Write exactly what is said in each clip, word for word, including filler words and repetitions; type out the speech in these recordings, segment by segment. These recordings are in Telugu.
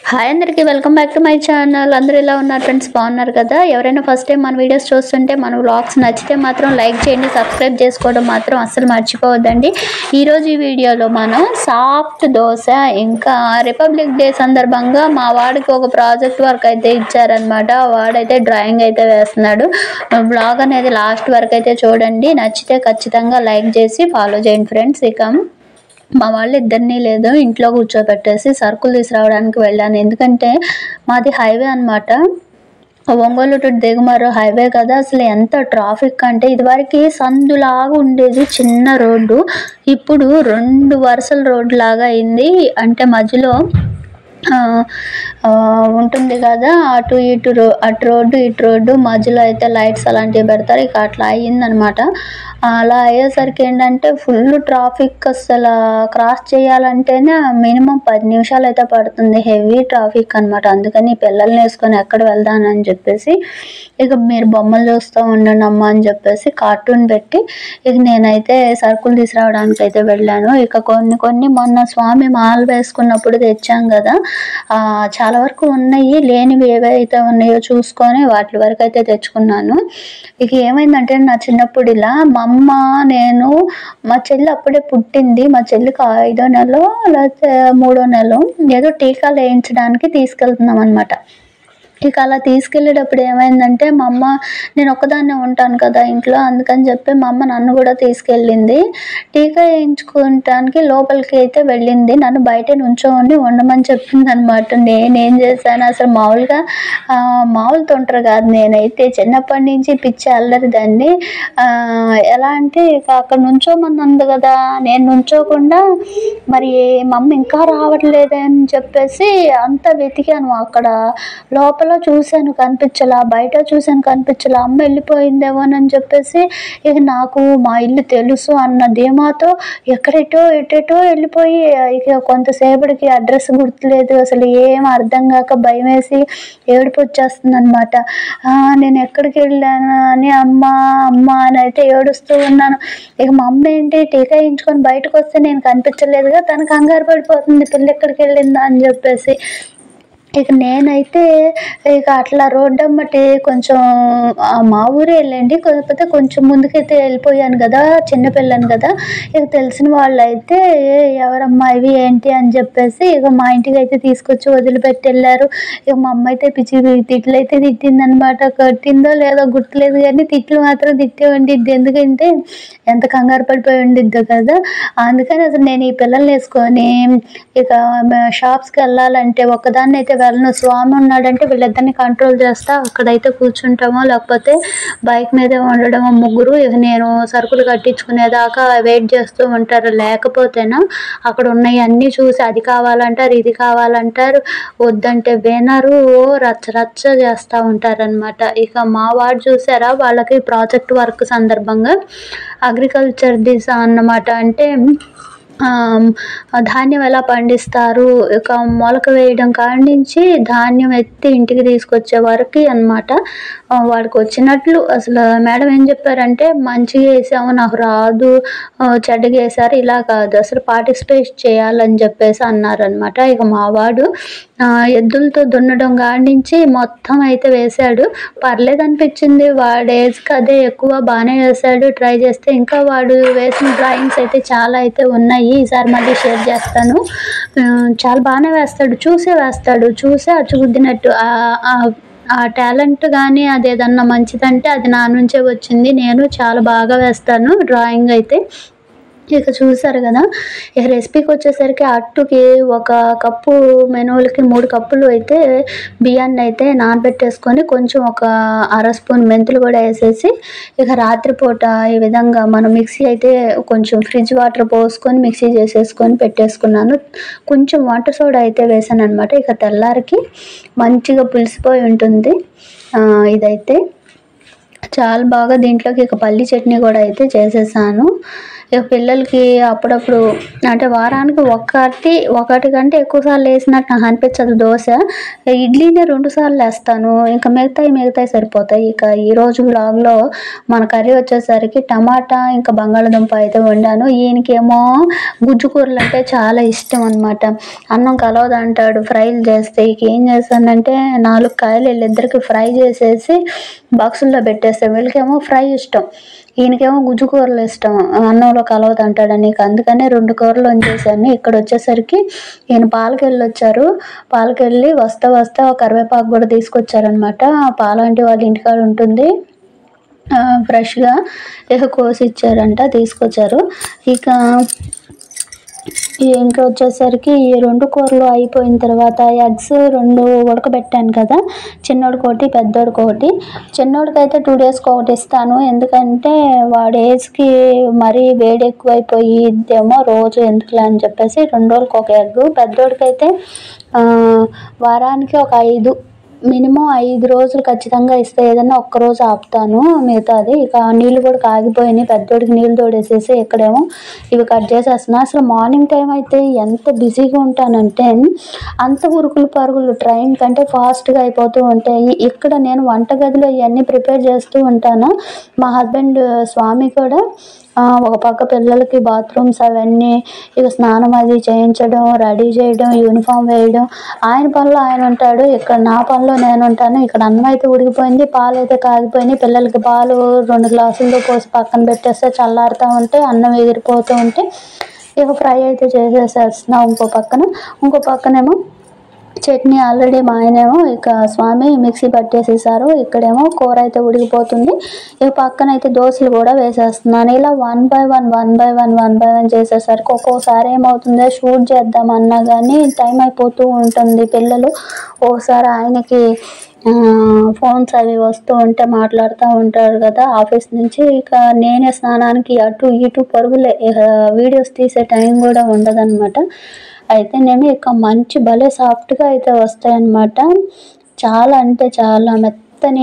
హాయ్ అందరికీ welcome back to my channel. అందరూ ఎలా ఉన్నారు ఫ్రెండ్స్? బాగున్నారు కదా? ఎవరైనా ఫస్ట్ టైం మన వీడియోస్ చూస్తుంటే మన వ్లాగ్స్ నచ్చితే మాత్రం లైక్ చేయండి, సబ్స్క్రైబ్ చేసుకోవడం మాత్రం అస్సలు మర్చిపోవద్దండి. ఈరోజు ఈ వీడియోలో మనం సాఫ్ట్ దోశ ఇంకా రిపబ్లిక్ డే సందర్భంగా మా వాడికి ఒక ప్రాజెక్ట్ వర్క్ అయితే ఇచ్చారనమాట. వాడైతే డ్రాయింగ్ అయితే వేస్తున్నాడు. వ్లాగ్ అనేది లాస్ట్ వరకు అయితే చూడండి. నచ్చితే ఖచ్చితంగా లైక్ చేసి ఫాలో చేయండి ఫ్రెండ్స్. ఇక మా వాళ్ళు ఇద్దరినీ లేదు ఇంట్లో కూర్చోబెట్టేసి సరుకులు తీసుకురావడానికి వెళ్ళాను. ఎందుకంటే మాది హైవే అనమాట, ఒంగోలు టు దిగుమరు హైవే కదా. అసలు ఎంత ట్రాఫిక్ అంటే ఇదివరకు సందులాగా ఉండేది చిన్న రోడ్డు, ఇప్పుడు రెండు వరుసల రోడ్డు లాగా అయింది. అంటే మధ్యలో ఉంటుంది కదా, అటు ఇటు రో అటు రోడ్డు ఇటు రోడ్డు మధ్యలో అయితే లైట్స్ అలాంటివి పెడతారు. ఇక అట్లా అయ్యిందనమాట. అలా అయ్యేసరికి ఏంటంటే ఫుల్ ట్రాఫిక్. అసలు క్రాస్ చేయాలంటేనే మినిమం పది నిమిషాలు అయితే పడుతుంది. హెవీ ట్రాఫిక్ అనమాట. అందుకని పిల్లల్ని వేసుకొని ఎక్కడ వెళ్దానని చెప్పేసి ఇక మీరు బొమ్మలు చూస్తూ ఉండండి అమ్మ అని చెప్పేసి కార్టూన్ పెట్టి ఇక నేనైతే సరుకులు తీసుకురావడానికి అయితే వెళ్ళాను. ఇక కొన్ని కొన్ని మొన్న స్వామి మాల వేసుకున్నప్పుడు తెచ్చాం కదా, చాలా వరకు ఉన్నాయి. లేనివి ఏవైతే ఉన్నాయో చూసుకొని వాటి వరకు అయితే తెచ్చుకున్నాను. ఇక ఏమైందంటే నా చిన్నప్పుడు ఇలా మా అమ్మ నేను మా చెల్లి అప్పుడే పుట్టింది. మా చెల్లికి ఐదో నెలలో లేకపోతే మూడో నెలలో ఏదో టీకాలు వేయించడానికి తీసుకెళ్తున్నాం అనమాట. ఇక అలా తీసుకెళ్ళేటప్పుడు ఏమైందంటే మా అమ్మ, నేను ఒక్కదాన్నే ఉంటాను కదా ఇంట్లో, అందుకని చెప్పి మా అమ్మ నన్ను కూడా తీసుకెళ్ళింది. టీకా వేయించుకోవటానికి లోపలికి అయితే వెళ్ళింది. నన్ను బయట నుంచోని ఉండమని చెప్పింది అనమాట. నేనేం చేశాను అసలు మామూలుగా మామూలు తొంటరు కాదు. నేనైతే చిన్నప్పటి నుంచి పిచ్చి అల్లరి దాన్ని. ఎలా అంటే ఇక అక్కడ నుంచోమని ఉంది కదా, నేను నుంచోకుండా మరి మా అమ్మ ఇంకా రావట్లేదని చెప్పేసి అంత వెతికాను. అక్కడ లోపల చూశాను కనిపించలా, బయట చూశాను కనిపించలా. అమ్మ వెళ్ళిపోయిందేమోనని చెప్పేసి ఇక నాకు మా ఇల్లు తెలుసు అన్న ధీమాతో ఎక్కడెటో ఎటెటో వెళ్ళిపోయి ఇక కొంతసేపటికి అడ్రస్ గుర్తులేదు, అసలు ఏం అర్థం కాక భయం వేసి ఏడుపు వచ్చేస్తుంది అనమాట. నేను ఎక్కడికి వెళ్ళాను అని అమ్మ అమ్మ అని అయితే ఏడుస్తూ ఉన్నాను. ఇక మా అమ్మ ఏంటి టీకా వేయించుకొని బయటకు వస్తే నేను కనిపించలేదుగా, తనకు కంగారు పడిపోతుంది పిల్ల ఎక్కడికి వెళ్ళిందా అని చెప్పేసి. ఇక నేనైతే ఇక అట్లా రోడ్డు అమ్మటి కొంచెం మా ఊరే వెళ్ళండి, కాకపోతే కొంచెం ముందుకైతే వెళ్ళిపోయాను కదా, చిన్నపిల్లని కదా. ఇక తెలిసిన వాళ్ళు అయితే ఎవరమ్మా ఇవి ఏంటి అని చెప్పేసి ఇక మా ఇంటికి అయితే తీసుకొచ్చి వదిలిపెట్టి వెళ్ళారు. ఇక మా అమ్మ అయితే పిచ్చి తిట్లు అయితే తిట్టింది అనమాట. కొట్టిందో లేదో గుర్తులేదు కానీ తిట్లు మాత్రం తిట్టే ఉండిద్ది. ఎందుకంటే ఎంత కంగారు పడిపోయి ఉండిద్దో కదా. అందుకని అసలు నేను ఈ పిల్లల్ని వేసుకొని ఇక షాప్స్కి వెళ్ళాలంటే ఒక్కదాన్ని అయితే వెళ్ళను. స్వామి ఉన్నాడంటే వీళ్ళిద్దరిని కంట్రోల్ చేస్తా అక్కడైతే కూర్చుంటామో, లేకపోతే బైక్ మీదే ఉండడమో ముగ్గురు. ఇక నేను సరుకులు కట్టించుకునేదాకా వెయిట్ చేస్తూ ఉంటారు. లేకపోతేనా అక్కడ ఉన్నాయి అన్నీ చూసి అది కావాలంటారు ఇది కావాలంటారు, వద్దంటే వినరు, రచ్చ రచ్చ చేస్తూ ఉంటారనమాట. ఇక మా వాడు చూసారా, వాళ్ళకి ప్రాజెక్ట్ వర్క్ సందర్భంగా అగ్రికల్చర్ దిశ అన్నమాట. అంటే ధాన్యం ఎలా పండిస్తారు, ఇక మొలక వేయడం కాడి నుంచి ధాన్యం ఎత్తి ఇంటికి తీసుకొచ్చే వరకు అనమాట. వాడికి వచ్చినట్లు అసలు మేడం ఏం చెప్పారంటే, మంచిగా వేసాము నాకు రాదు, చెడ్డగా వేసారు ఇలా కాదు, అసలు పార్టిసిపేట్ చేయాలని చెప్పేసి అన్నారనమాట. ఇక మా వాడు ఎద్దులతో దున్నడం కాడి నుంచి మొత్తం అయితే వేశాడు. పర్లేదు అనిపించింది, వాడు ఏజ్కి అదే ఎక్కువ బాగానే వేశాడు. ట్రై చేస్తే ఇంకా వాడు వేసిన డ్రాయింగ్స్ అయితే చాలా అయితే ఉన్నాయి. ఈసారి మళ్ళీ షేర్ చేస్తాను. చాలా బాగానే వేస్తాడు, చూసే వేస్తాడు, చూసే అచ్చుగుద్దినట్టు. ఆ టాలెంట్ కానీ అది ఏదన్నా మంచిదంటే అది నా నుంచే వచ్చింది. నేను చాలా బాగా వేస్తాను డ్రాయింగ్ అయితే. ఇక చూసారు కదా. ఇక రెసిపీకి వచ్చేసరికి అట్టుకి ఒక కప్పు మెనువులకి మూడు కప్పులు అయితే బియ్యాన్ని అయితే నానబెట్టేసుకొని కొంచెం ఒక అర స్పూన్ మెంతులు కూడా వేసేసి ఇక రాత్రిపూట ఈ విధంగా మనం మిక్సీ అయితే కొంచెం ఫ్రిడ్జ్ వాటర్ పోసుకొని మిక్సీ చేసేసుకొని పెట్టేసుకున్నాను. కొంచెం వంట సోడా అయితే వేసాను అనమాట. ఇక తెల్లారికి మంచిగా పులిసిపోయి ఉంటుంది ఇదైతే చాలా బాగా. దీంట్లోకి ఇక పల్లి చట్నీ కూడా అయితే చేసేసాను. ఇక పిల్లలకి అప్పుడప్పుడు అంటే వారానికి ఒకటి ఒకటి కంటే ఎక్కువ సార్లు వేసినట్టు నాకు అనిపించదు దోశ. ఇడ్లీనే రెండు సార్లు వేస్తాను, ఇంకా మిగతాయి మిగతాయి సరిపోతాయి. ఇక ఈరోజు వ్లాగ్లో మన కర్రీ వచ్చేసరికి టమాటా ఇంకా బంగాళదుంప అయితే వండాను. ఈయనకేమో గుజ్జు కూరలు అంటే చాలా ఇష్టం అనమాట. అన్నం కలవదు అంటాడు ఫ్రైలు చేస్తే. ఇక ఏం చేస్తానంటే నాలుగు కాయలు వీళ్ళిద్దరికి ఫ్రై చేసేసి బాక్సుల్లో పెట్టేస్తే, వీళ్ళకేమో ఫ్రై ఇష్టం, ఈయనకేమో గుజ్జు కూరలు ఇష్టం, అన్నంలో కలవదు అంటాడని. అందుకనే రెండు కూరలు వంచేసాను. ఇక్కడ వచ్చేసరికి ఈయన పాలకెళ్ళి వచ్చారు. పాలకెళ్ళి వస్తా వస్తా కరివేపాకు కూడా తీసుకొచ్చారనమాట. పాలంటి వాళ్ళ ఇంటికాడ ఉంటుంది ఫ్రెష్గా, ఇక కోసి ఇచ్చారంట, తీసుకొచ్చారు. ఇక ఇంకా వచ్చేసరికి ఈ రెండు కూరలు అయిపోయిన తర్వాత ఎగ్స్ రెండు ఉడకబెట్టాను కదా, చిన్నోడికి ఒకటి పెద్దోడికి ఒకటి. చిన్నోడికి అయితే టూ డేస్కి ఒకటి ఇస్తాను, ఎందుకంటే వాడి ఏజ్కి మరీ వేడి ఎక్కువైపోయిద్దేమో రోజు ఎందుకులే అని చెప్పేసి రెండు రోజులకి ఒక ఎగ్. పెద్దోడికి అయితే వారానికి ఒక ఐదు మినిమం ఐదు రోజులు ఖచ్చితంగా ఇస్తే, ఏదైనా ఒక్కరోజు ఆపుతాను మిగతాది. ఇక నీళ్ళు కూడా కాగిపోయినాయి, పెద్దోడికి నీళ్ళు తోడేసేసి ఇక్కడేమో ఇవి కట్ చేసేస్తున్నా. అసలు మార్నింగ్ టైం అయితే ఎంత బిజీగా ఉంటానంటే అంత ఉరుకులు పరుగులు, ట్రైన్ కంటే ఫాస్ట్గా అయిపోతూ ఉంటాయి. ఇక్కడ నేను వంటగదిలో ఇవన్నీ ప్రిపేర్ చేస్తూ ఉంటాను. మా హస్బెండ్ స్వామి కూడా ఒక పక్క పిల్లలకి బాత్రూమ్స్ అవన్నీ, ఇక స్నానం అది చేయించడం, రెడీ చేయడం, యూనిఫామ్ వేయడం, ఆయన పనిలో ఆయన ఉంటాడు, ఇక్కడ నా పనిలో నేను ఉంటాను. ఇక్కడ అన్నం అయితే ఉడికిపోయింది, పాలు అయితే కాగిపోయినాయి. పిల్లలకి పాలు రెండు గ్లాసులతో పోసి పక్కన పెట్టేస్తే చల్లారుతూ ఉంటే అన్నం ఎగిరిపోతూ ఉంటే ఇక ఫ్రై అయితే చేసేసేస్తున్నాం ఇంకో పక్కన. ఇంకో పక్కనేమో చట్నీ ఆల్రెడీ మా ఆయనేమో ఇక స్వామి మిక్సీ పట్టేసేసారు. ఇక్కడేమో కూర అయితే ఉడికిపోతుంది. ఇక పక్కన అయితే దోశలు కూడా వేసేస్తున్నాను. ఇలా one by one one by one one by one చేసేసరికి ఒక్కోసారి ఏమవుతుందో షూట్ చేద్దామన్నా కానీ టైం అయిపోతూ ఉంటుంది. పిల్లలు ఓసారి ఆయనకి ఫోన్స్ అవి వస్తూ ఉంటే మాట్లాడుతూ ఉంటారు కదా ఆఫీస్ నుంచి. ఇక నేనే స్నానానికి అటు ఇటు పరుగులే, వీడియోస్ తీసే టైం కూడా ఉండదన్నమాట. అయితేనేమి ఇక మంచి భలే సాఫ్ట్గా అయితే వస్తాయన్నమాట. చాలా అంటే చాలా మెత్తని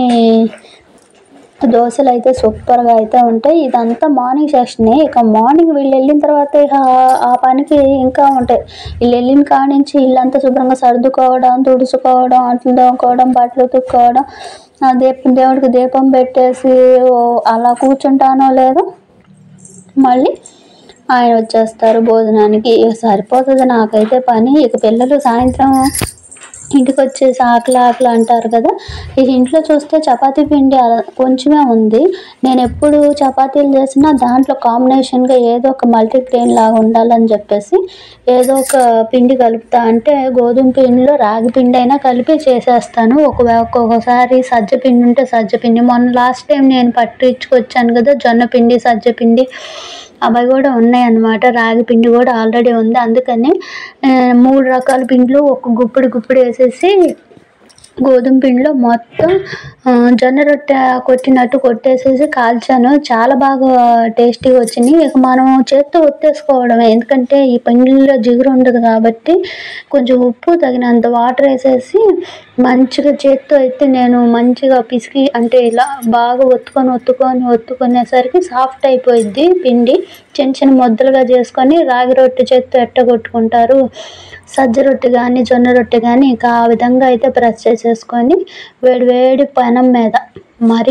దోశలు అయితే సూపర్గా అయితే ఉంటాయి. ఇదంతా మార్నింగ్ సెక్షనే. ఇక మార్నింగ్ వీళ్ళు వెళ్ళిన తర్వాత ఇక ఆ పనికి ఇంకా ఉంటాయి. వీళ్ళు వెళ్ళిన కాడి నుంచి ఇల్లంతా శుభ్రంగా సర్దుకోవడం, తుడుచుకోవడం, అంట్లు తోముకోవడం, బట్టలు ఉతుక్కోవడం, దీపం దేవుడికి దీపం పెట్టేసి అలా కూర్చుంటానో లేదో మళ్ళీ ఆయన వచ్చేస్తారు భోజనానికి. ఇక సరిపోతుంది నాకైతే పని. ఇక పిల్లలు సాయంత్రం ఇంటికి వచ్చేసి ఆకలి ఆకలి అంటారు కదా. ఇక ఇంట్లో చూస్తే చపాతీ పిండి కొంచెమే ఉంది. నేను ఎప్పుడు చపాతీలు చేసినా దాంట్లో కాంబినేషన్గా ఏదో ఒక మల్టీగ్రెయిన్ లాగా ఉండాలని చెప్పేసి ఏదో ఒక పిండి కలుపుతా. అంటే గోధుమ పిండిలో రాగి పిండి అయినా కలిపి చేసేస్తాను. ఒకవేళ ఒక్కొక్కసారి సజ్జ పిండి ఉంటే సజ్జ పిండి, మొన్న లాస్ట్ టైం నేను పట్టించుకొచ్చాను కదా జొన్న పిండి, సజ్జ పిండి, అవి కూడా ఉన్నాయన్నమాట. రాగి పిండి కూడా ఆల్రెడీ ఉంది. అందుకని మూడు రకాల పిండిలు ఒక గుప్పిడి గుప్పిడి వేసేసి గోధుమ పిండిలో మొత్తం జొన్న రొట్టె కొట్టినట్టు కొట్టేసేసి కాల్చాను. చాలా బాగా టేస్టీగా వచ్చినాయి. ఇక మనం చేత్తో ఒత్తేసుకోవడమే, ఎందుకంటే ఈ పిండిలో జిగురు ఉండదు కాబట్టి. కొంచెం ఉప్పు తగినంత వాటర్ వేసేసి మంచిగా చేత్తో అయితే నేను మంచిగా పిసికి అంటే ఇలా బాగా ఒత్తుకొని ఒత్తుకొని ఒత్తుకునేసరికి సాఫ్ట్ అయిపోయిద్ది పిండి. చిన్న చిన్న ముద్దలుగా చేసుకొని రాగి రొట్టె చేత్తో ఎట్ట కొట్టుకుంటారు, సజ్జ రొట్టె కానీ జొన్న రొట్టె కానీ ఇక ఆ విధంగా అయితే ప్రెస్ చేసేసుకొని వేడి వేడి పెనం మీద, మరీ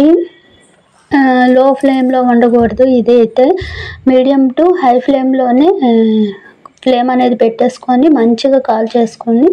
లో ఫ్లేమ్లో ఉండకూడదు. ఇదైతే మీడియం టు హై ఫ్లేమ్లోనే ఫ్లేమ్ అనేది పెట్టేసుకొని మంచిగా కాల్ చేసుకొని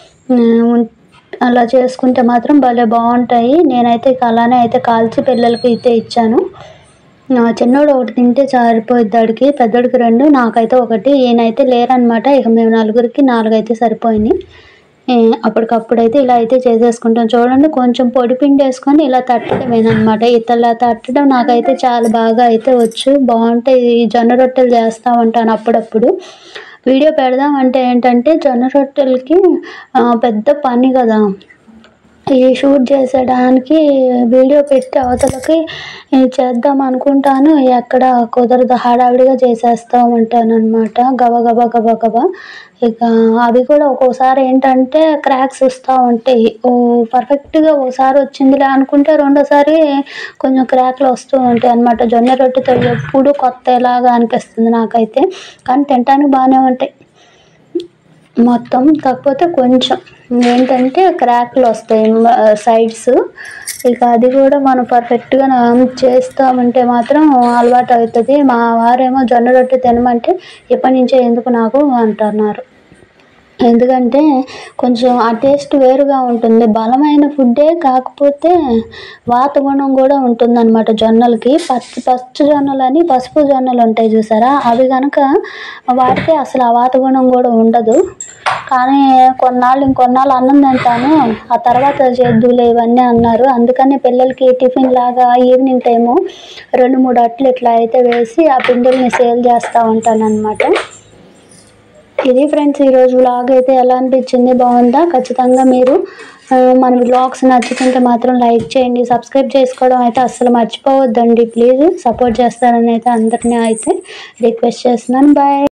అలా చేసుకుంటే మాత్రం భలే బాగుంటాయి. నేనైతే ఇక అలానే అయితే కాల్చి పిల్లలకి అయితే ఇచ్చాను. చిన్నోడు ఒకటి తింటే సరిపోయిద్ది, ఆడికి పెద్దోడికి రెండు, నాకైతే ఒకటి. ఈయనైతే లేరనమాట. ఇక మేము నలుగురికి నాలుగైతే సరిపోయినాయి. అప్పటికప్పుడైతే ఇలా అయితే చేసేసుకుంటాం. చూడండి, కొంచెం పొడి పిండి వేసుకొని ఇలా తట్టడమేనమాట. ఇతలా తట్టడం నాకైతే చాలా బాగా అయితే వచ్చు, బాగుంటాయి. ఈ జొన్న రొట్టెలు చేస్తూ ఉంటాను అప్పుడప్పుడు. వీడియో పెడదామంటే ఏంటంటే జొన్న రొట్టెలకి పెద్ద పని కదా, ఈ షూట్ చేసేయడానికి వీడియో పెట్టి అవతలకి చేద్దాం అనుకుంటాను, ఎక్కడ కుదరదు, హడావిడిగా చేసేస్తూ ఉంటాను అనమాట. గబ గబ గబ గబ ఇక అవి కూడా ఒక్కోసారి ఏంటంటే క్రాక్స్ వస్తూ ఉంటాయి. ఓ పర్ఫెక్ట్‌గా ఓసారి వచ్చిందిలే అనుకుంటే రెండోసారి కొంచెం క్రాక్‌లు వస్తూ ఉంటాయి అన్నమాట. జొన్న రొట్టెతో ఎప్పుడు కొత్తలాగా అనిపిస్తుంది నాకైతే. కానీ తినటానికి బాగానే ఉంటాయి మొత్తం. కాకపోతే కొంచెం ఏంటంటే క్రాక్‌లు వస్తాయి సైడ్స్. ఇక అది కూడా మనం పర్ఫెక్ట్‌గా చేస్తామంటే మాత్రం అలవాటు అవుతుంది. మా వారేమో జొన్న రొట్టె తినమంటే ఎప్పటి నుంచో ఎందుకు నాకు అంటున్నారు. ఎందుకంటే కొంచెం ఆ టేస్ట్ వేరుగా ఉంటుంది. బలమైన ఫుడ్డే కాకపోతే వాత గుణం కూడా ఉంటుందన్నమాట జొన్నలకి. పచ్చి పచ్చి జొన్నలని పసుపు జొన్నలు ఉంటాయి చూసారా, అవి కనుక వాడితే అసలు ఆ వాత గుణం కూడా ఉండదు. కానీ కొన్నాళ్ళు ఇంకొన్నాళ్ళు అన్నం తింటాను, ఆ తర్వాత చేద్దులే ఇవన్నీ అన్నారు. అందుకని పిల్లలకి టిఫిన్ లాగా ఈవినింగ్ టైము రెండు మూడు అట్లు ఇట్లా అయితే వేసి ఆ పిండిల్ని సేల్ చేస్తూ ఉంటాను అనమాట. ఇది ఫ్రెండ్స్ ఈరోజు వ్లాగ్ అయితే ఎలా అనిపించింది, బాగుందా? ఖచ్చితంగా మీరు మన వ్లాగ్స్ నచ్చుతుంటే మాత్రం లైక్ చేయండి, సబ్స్క్రైబ్ చేసుకోవడం అయితే అస్సలు మర్చిపోవద్దండి ప్లీజ్. సపోర్ట్ చేస్తారని అయితే అందరినీ అయితే రిక్వెస్ట్ చేస్తున్నాను. బాయ్.